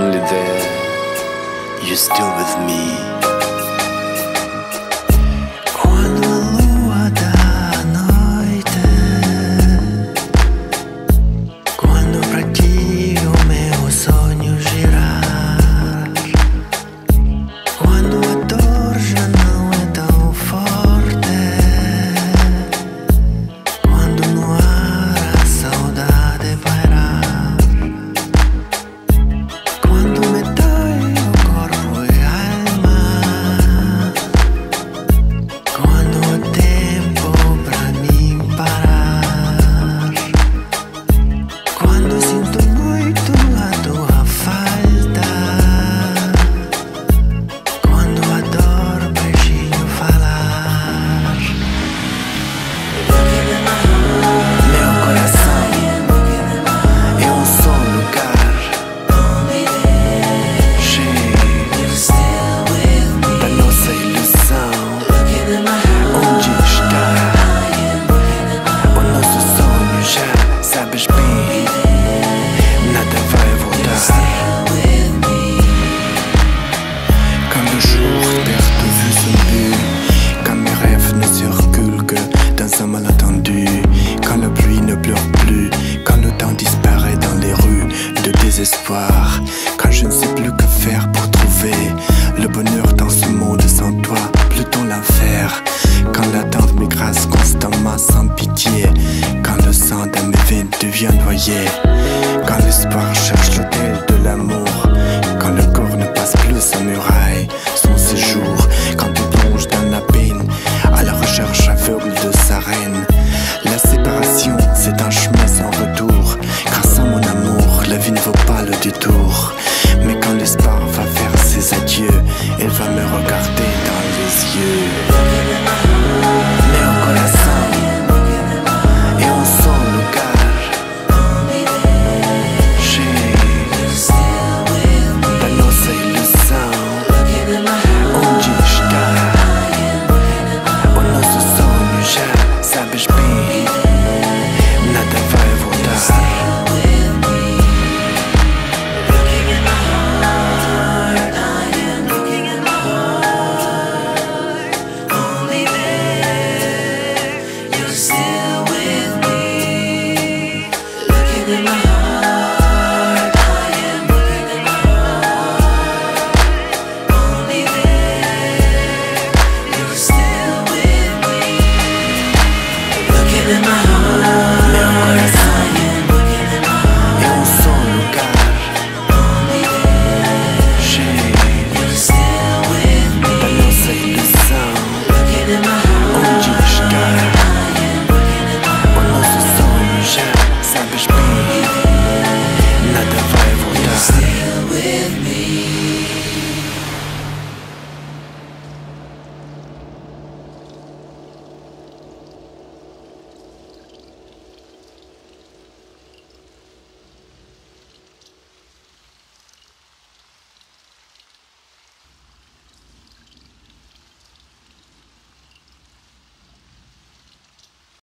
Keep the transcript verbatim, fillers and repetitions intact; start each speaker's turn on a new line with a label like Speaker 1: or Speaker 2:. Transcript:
Speaker 1: only there, you're still with me.
Speaker 2: Quando a lua da noite, quando pra ti o meu sonho girar, quando a dor já não é tão forte, quando no ar a saudade pairar, quando me dói o corpo e a alma, quando o tempo pra mim parar, quando sinto muito a tua falta, quando a dor baixinho falar. Meu coração é um só lugar, cheio da nossa ilusão. Onde está o nosso sonho? Já sabes bem, nada vai voltar. Quand le jour perd de vue son but, quand mes rêves ne circulent que dans un malentendu, quand la pluie ne pleure plus, quand le temps disparaît dans les rues de désespoir, quand je ne sais plus que faire pour trouver le bonheur dans ce monde sans toi, plutôt l'enfer, quand l'attente m'écrase constamment sans pitié, quand le sang dans mes veines devient noyé, quand l'espoir cherche l'autel de l'amour, quand le corps ne passe plus sa muraille, son séjour, quand il plonge dans la peine, à la recherche aveugle de sa reine. La séparation, c'est un chemin sans retour, car sans mon amour, la vie ne vaut pas le détour. Mais quand l'espoir va faire ses adieux, elle va me regarder dans les yeux.